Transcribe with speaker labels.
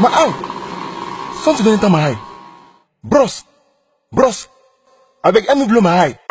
Speaker 1: My eye. Something don't enter my eye. Bros. I beg, let me blow my eye.